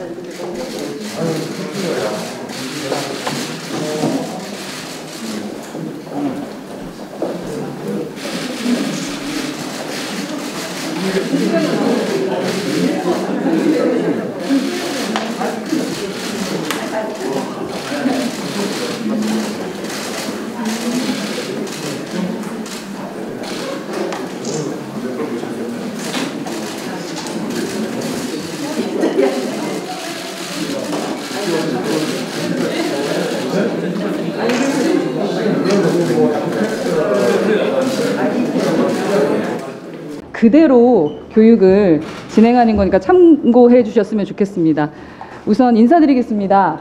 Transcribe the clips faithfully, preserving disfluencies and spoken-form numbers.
그대로 교육을 진행하는 거니까 참고해 주셨으면 좋겠습니다. 우선 인사드리겠습니다.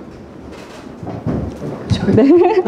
네.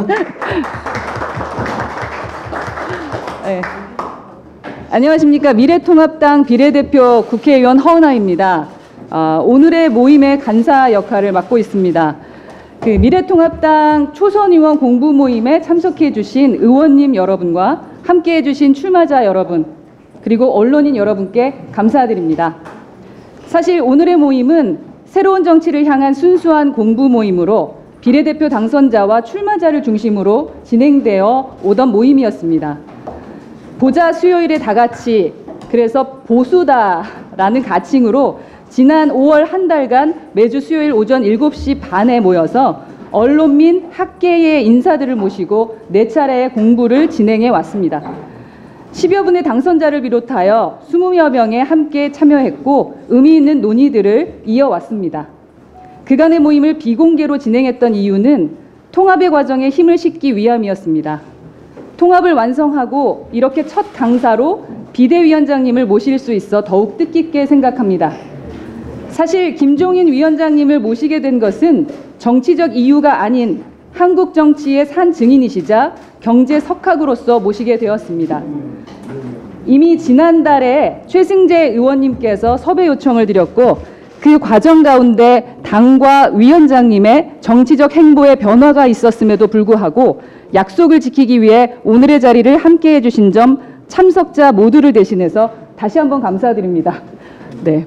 네. 안녕하십니까. 미래통합당 비례대표 국회의원 허은하입니다. 어, 오늘의 모임의 간사 역할을 맡고 있습니다. 그 미래통합당 초선의원 공부 모임에 참석해 주신 의원님 여러분과 함께해 주신 출마자 여러분, 그리고 언론인 여러분께 감사드립니다. 사실 오늘의 모임은 새로운 정치를 향한 순수한 공부 모임으로 비례대표 당선자와 출마자를 중심으로 진행되어 오던 모임이었습니다. 보자 수요일에 다 같이, 그래서 보수다라는 가칭으로 지난 오월 한 달간 매주 수요일 오전 일곱 시 반에 모여서 언론 및 학계의 인사들을 모시고 네 차례의 공부를 진행해 왔습니다. 십여 분의 당선자를 비롯하여 이십여 명에 함께 참여했고 의미 있는 논의들을 이어왔습니다. 그간의 모임을 비공개로 진행했던 이유는 통합의 과정에 힘을 싣기 위함이었습니다. 통합을 완성하고 이렇게 첫 강사로 비대위원장님을 모실 수 있어 더욱 뜻깊게 생각합니다. 사실 김종인 위원장님을 모시게 된 것은 정치적 이유가 아닌 한국 정치의 산 증인이시자 경제 석학으로서 모시게 되었습니다. 이미 지난달에 최승재 의원님께서 섭외 요청을 드렸고 그 과정 가운데 당과 위원장님의 정치적 행보에 변화가 있었음에도 불구하고 약속을 지키기 위해 오늘의 자리를 함께해 주신 점 참석자 모두를 대신해서 다시 한번 감사드립니다. 네.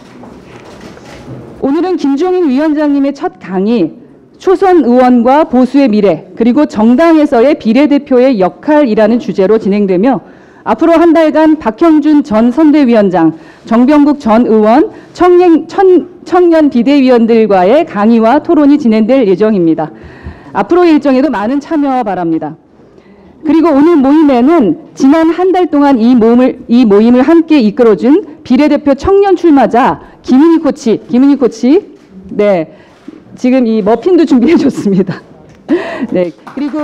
오늘은 김종인 위원장님의 첫 강의, 초선 의원과 보수의 미래, 그리고 정당에서의 비례대표의 역할이라는 주제로 진행되며 앞으로 한 달간 박형준 전 선대위원장, 정병국 전 의원, 청년, 천, 청년 비대위원들과의 강의와 토론이 진행될 예정입니다. 앞으로 일정에도 많은 참여 바랍니다. 그리고 오늘 모임에는 지난 한 달 동안 이 모임을, 이 모임을 함께 이끌어준 비례대표 청년 출마자 김은희 코치, 김은희 코치, 네, 지금 이 머핀도 준비해줬습니다. 네, 그리고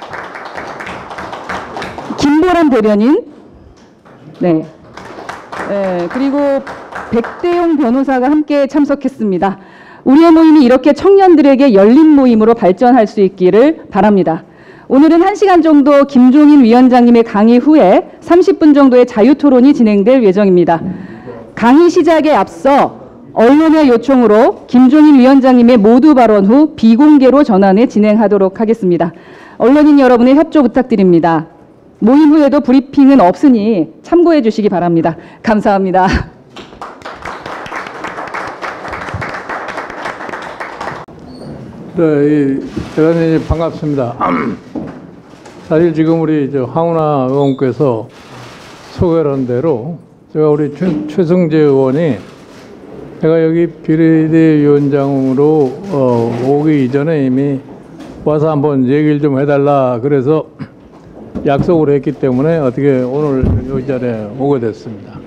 김보람 대변인, 네, 네, 그리고 백대용 변호사가 함께 참석했습니다. 우리의 모임이 이렇게 청년들에게 열린 모임으로 발전할 수 있기를 바랍니다. 오늘은 한 시간 정도 김종인 위원장님의 강의 후에 삼십 분 정도의 자유토론이 진행될 예정입니다. 강의 시작에 앞서 언론의 요청으로 김종인 위원장님의 모두 발언 후 비공개로 전환해 진행하도록 하겠습니다. 언론인 여러분의 협조 부탁드립니다. 모임 후에도 브리핑은 없으니 참고해 주시기 바랍니다. 감사합니다. 네, 대단히 반갑습니다. 사실 지금 우리 저 황운하 의원께서 소개한 대로 제가 우리 최, 최승재 의원이 제가 여기 비례대위원장으로 어, 오기 이전에 이미 와서 한번 얘기를 좀 해달라 그래서 약속을 했기 때문에 어떻게 오늘 이 자리에 오게 됐습니다.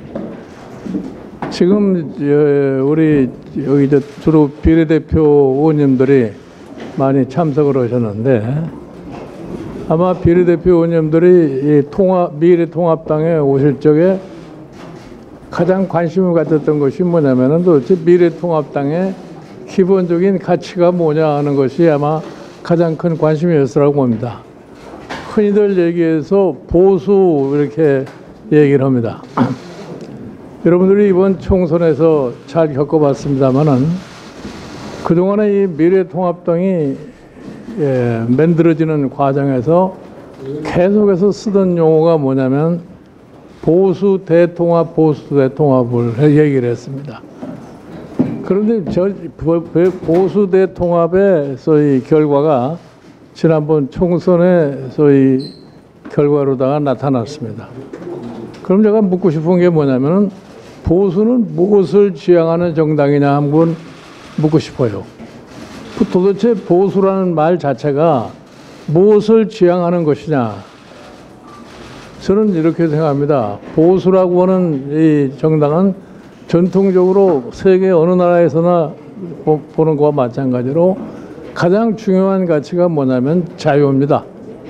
지금 우리 여기 주로 비례대표 의원님들이 많이 참석을 하셨는데 아마 비례대표 의원님들이 이 통합, 미래통합당에 오실 적에 가장 관심을 가졌던 것이 뭐냐면은 도대체 미래통합당의 기본적인 가치가 뭐냐 하는 것이 아마 가장 큰 관심이었으라고 봅니다. 흔히들 얘기해서 보수 이렇게 얘기를 합니다. 여러분들이 이번 총선에서 잘 겪어봤습니다만은 그동안에 이 미래통합당이 예, 만들어지는 과정에서 계속해서 쓰던 용어가 뭐냐면 보수 대통합, 보수 대통합을 얘기를 했습니다. 그런데 저 보수 대통합의 소위 결과가 지난번 총선의 소위 결과로다가 나타났습니다. 그럼 제가 묻고 싶은 게 뭐냐면은 보수는 무엇을 지향하는 정당이냐 한번 묻고 싶어요. 도대체 보수라는 말 자체가 무엇을 지향하는 것이냐? 저는 이렇게 생각합니다. 보수라고 하는 이 정당은 전통적으로 세계 어느 나라에서나 보는 것과 마찬가지로 가장 중요한 가치가 뭐냐면 자유입니다.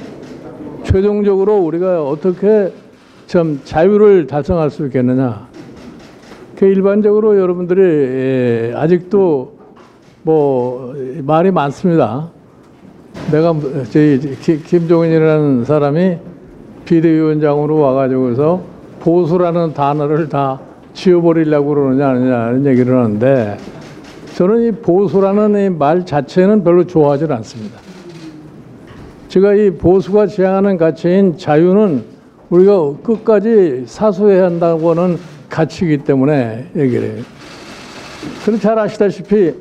최종적으로 우리가 어떻게 참 자유를 달성할 수 있겠느냐. 그 일반적으로 여러분들이 아직도 뭐 말이 많습니다. 내가 저희 김종인이라는 사람이 비대위원장으로 와가지고서 보수라는 단어를 다 지워버리려고 그러느냐 아니냐 이런 얘기를 하는데 저는 이 보수라는 이 말 자체는 별로 좋아하지 않습니다. 제가 이 보수가 지향하는 가치인 자유는 우리가 끝까지 사수해야 한다고 하는 가치이기 때문에 얘기를 해요. 그리고 잘 아시다시피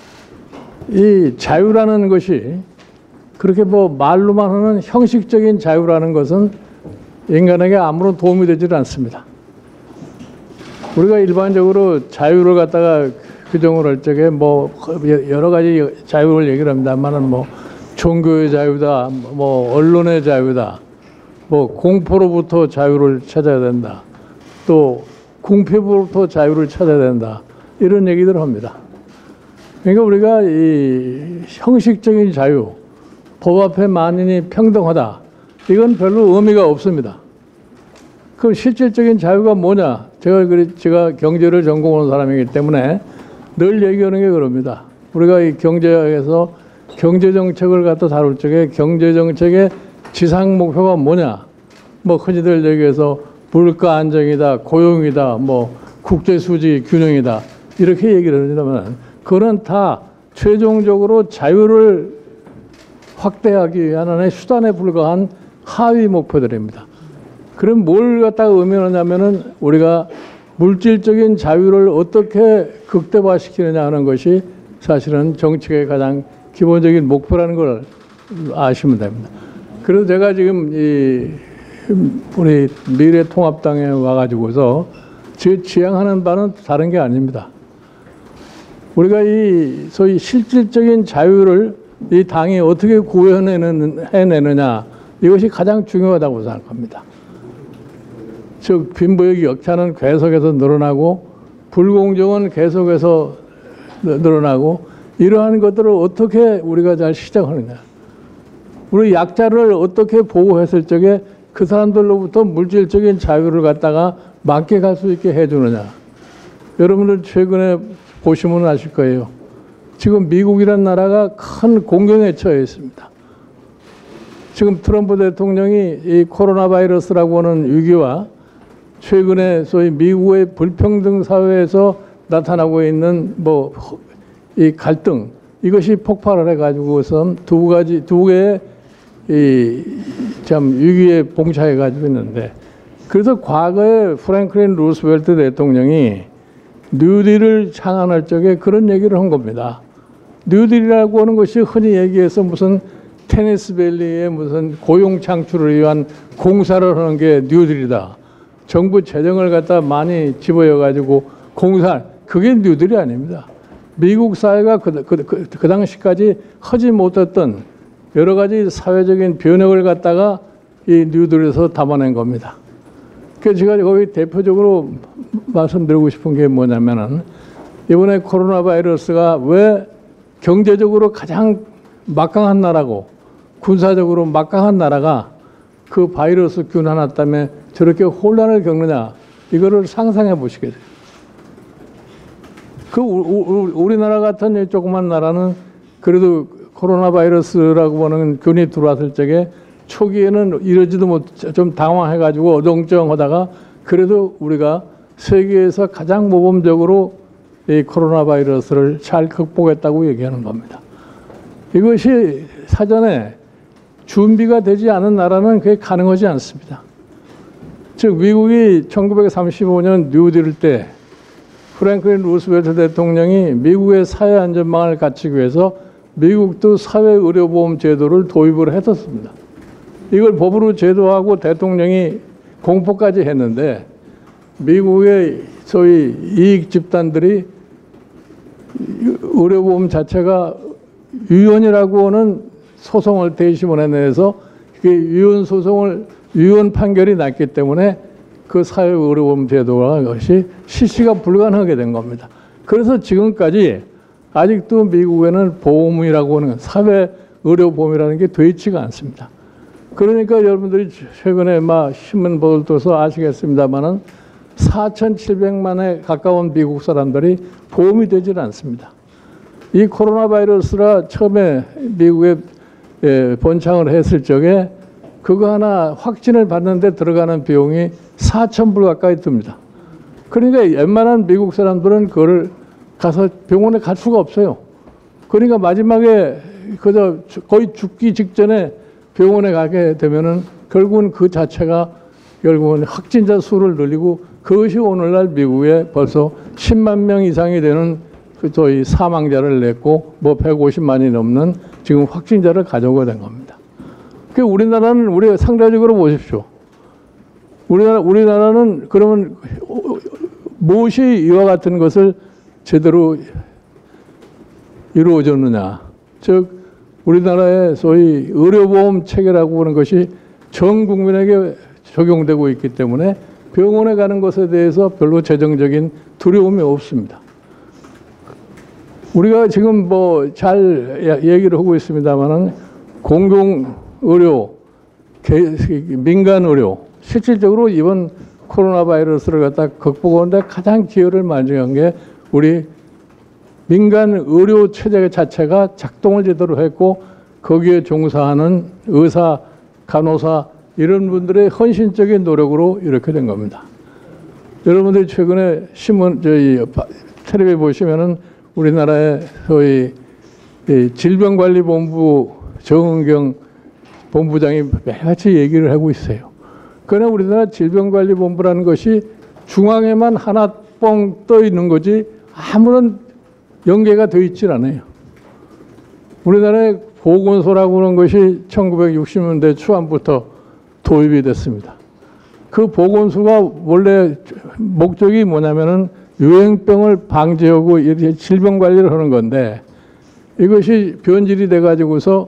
이 자유라는 것이 그렇게 뭐 말로만 하는 형식적인 자유라는 것은 인간에게 아무런 도움이 되질 않습니다. 우리가 일반적으로 자유를 갖다가 규정을 할 적에 뭐 여러 가지 자유를 얘기를 합니다만은 뭐 종교의 자유다, 뭐 언론의 자유다, 뭐 공포로부터 자유를 찾아야 된다, 또 궁핍으로부터 자유를 찾아야 된다 이런 얘기들을 합니다. 그러니까 우리가 이 형식적인 자유, 법 앞에 만인이 평등하다 이건 별로 의미가 없습니다. 그럼 실질적인 자유가 뭐냐? 제가 그리 제가 경제를 전공하는 사람이기 때문에 늘 얘기하는 게 그럽니다. 우리가 이 경제학에서 경제 정책을 갖다 다룰 적에 경제 정책의 지상 목표가 뭐냐? 뭐 흔히들 얘기해서 물가 안정이다, 고용이다, 뭐 국제 수지 균형이다 이렇게 얘기를 합니다만 그거는 다 최종적으로 자유를 확대하기 위한 하나의 수단에 불과한 하위 목표들입니다. 그럼 뭘 갖다가 의미하냐면은 우리가 물질적인 자유를 어떻게 극대화시키느냐 하는 것이 사실은 정책의 가장 기본적인 목표라는 걸 아시면 됩니다. 그래서 제가 지금 이 우리 미래통합당에 와가지고서 제 지향하는 바는 다른 게 아닙니다. 우리가 이 소위 실질적인 자유를 이 당이 어떻게 구현해내느냐 이것이 가장 중요하다고 생각합니다. 즉 빈부의 격차는 계속해서 늘어나고 불공정은 계속해서 늘어나고 이러한 것들을 어떻게 우리가 잘 시작하느냐. 우리 약자를 어떻게 보호했을 적에 그 사람들로부터 물질적인 자유를 갖다가 만끽할 수 있게 해주느냐. 여러분들 최근에 보시면 아실 거예요. 지금 미국이라는 나라가 큰 공경에 처해 있습니다. 지금 트럼프 대통령이 이 코로나 바이러스라고 하는 위기와 최근에 소위 미국의 불평등 사회에서 나타나고 있는 뭐 이 갈등 이것이 폭발을 해가지고선 두 가지 두 개의 이 참 위기에 봉착해가지고 있는데 그래서 과거에 프랭클린 루스벨트 대통령이 뉴딜을 창안할 적에 그런 얘기를 한 겁니다. 뉴딜이라고 하는 것이 흔히 얘기해서 무슨 테니스밸리의 무슨 고용 창출을 위한 공사를 하는 게 뉴딜이다. 정부 재정을 갖다 많이 집어여 가지고 공사 그게 뉴딜이 아닙니다. 미국 사회가 그, 그, 그, 그 당시까지 하지 못했던 여러 가지 사회적인 변혁을 갖다가 이 뉴딜에서 담아낸 겁니다. 그래서 제가 거기 대표적으로 말씀드리고 싶은 게 뭐냐면은 이번에 코로나 바이러스가 왜 경제적으로 가장 막강한 나라고 군사적으로 막강한 나라가 그 바이러스 균 하나 때문에 저렇게 혼란을 겪느냐 이거를 상상해 보시게 돼요. 그 우리나라 같은 조그만 나라는 그래도 코로나 바이러스라고 하는 균이 들어왔을 적에 초기에는 이러지도 못 좀 당황해가지고 어정쩡하다가 그래도 우리가 세계에서 가장 모범적으로 이 코로나 바이러스를 잘 극복했다고 얘기하는 겁니다. 이것이 사전에 준비가 되지 않은 나라는 그게 가능하지 않습니다. 즉 미국이 천구백삼십오 년 뉴딜 때 프랭클린 루스벨트 대통령이 미국의 사회 안전망을 갖추기 위해서 미국도 사회의료보험 제도를 도입을 했었습니다. 이걸 법으로 제도하고 대통령이 공포까지 했는데 미국의 소위 이익 집단들이 의료보험 자체가 위헌이라고 하는 소송을 대신문에 내서 그 위헌 소송을 위헌 판결이 났기 때문에 그 사회의료보험 제도가 것이 실시가 불가능하게 된 겁니다. 그래서 지금까지 아직도 미국에는 보험이라고 하는 사회의료보험이라는 게 돼 있지가 않습니다. 그러니까 여러분들이 최근에 막 신문 보도서 아시겠습니다만은 사천칠백만에 가까운 미국 사람들이 보험이 되질 않습니다. 이 코로나 바이러스가 처음에 미국에 예, 번창을 했을 적에 그거 하나 확진을 받는데 들어가는 비용이 사천 불 가까이 듭니다. 그러니까 웬만한 미국 사람들은 그거를 가서 병원에 갈 수가 없어요. 그러니까 마지막에 그저 거의 죽기 직전에 병원에 가게 되면은 결국은 그 자체가 결국은 확진자 수를 늘리고 그것이 오늘날 미국에 벌써 십만 명 이상이 되는 그 저희 사망자를 냈고 뭐 백오십만이 넘는 지금 확진자를 가져오게 된 겁니다. 그 우리나라는 우리가 상대적으로 보십시오. 우리나라 우리나라는 그러면 무엇이 이와 같은 것을 제대로 이루어졌느냐? 즉 우리나라의 소위 의료보험 체계라고 하는 것이 전 국민에게 적용되고 있기 때문에 병원에 가는 것에 대해서 별로 재정적인 두려움이 없습니다. 우리가 지금 뭐 잘 얘기를 하고 있습니다만은 공공의료, 민간의료, 실질적으로 이번 코로나 바이러스를 갖다 극복하는데 가장 기여를 많이 한 게 우리 민간 의료 체제 자체가 작동을 제대로 했고 거기에 종사하는 의사, 간호사 이런 분들의 헌신적인 노력으로 이렇게 된 겁니다. 여러분들이 최근에 신문 저희 텔레비에 보시면은 우리나라의 소위 질병관리본부 정은경 본부장이 매일같이 얘기를 하고 있어요. 그러나 우리나라 질병관리본부라는 것이 중앙에만 하나 뻥 떠 있는 거지 아무런 연계가 되어 있질 않아요. 우리나라의 보건소라고 하는 것이 천구백육십 년대 초반부터 도입이 됐습니다. 그 보건소가 원래 목적이 뭐냐면은 유행병을 방지하고 이렇게 질병 관리를 하는 건데 이것이 변질이 돼 가지고서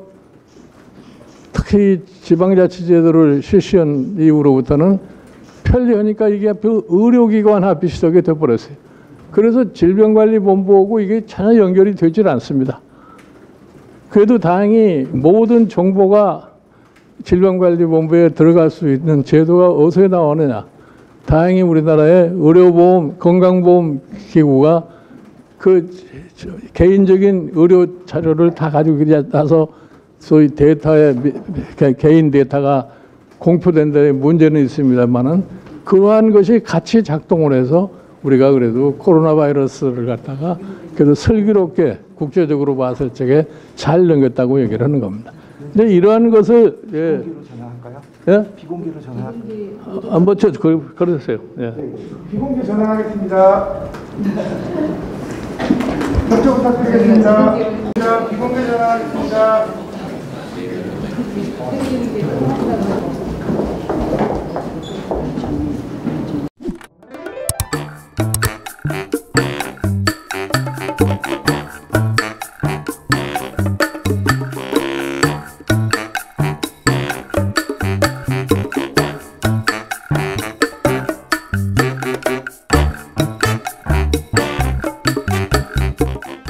특히 지방자치제도를 실시한 이후로부터는 편리하니까 이게 의료기관화 비슷하게 돼버렸어요. 그래서 질병관리본부하고 이게 전혀 연결이 되질 않습니다. 그래도 다행히 모든 정보가 질병관리본부에 들어갈 수 있는 제도가 어디서 나오느냐. 다행히 우리나라의 의료보험, 건강보험 기구가 그 개인적인 의료 자료를 다 가지고 나서 소위 데이터에 개인 데이터가 공표된 데 문제는 있습니다만은 그러한 것이 같이 작동을 해서 우리가 그래도 코로나 바이러스를 갖다가 그래도 슬기롭게 국제적으로 봤을 적에 잘 넘겼다고 얘기를 하는 겁니다. 근데 이러한 것을 예. 비공개로 전화할까요? 예? 비공개로 전화할까요? 한번 저 그러세요. 예. 네. 비공개 전화하겠습니다. 협조 부탁드리겠습니다. 자, 비공개 전화하겠습니다.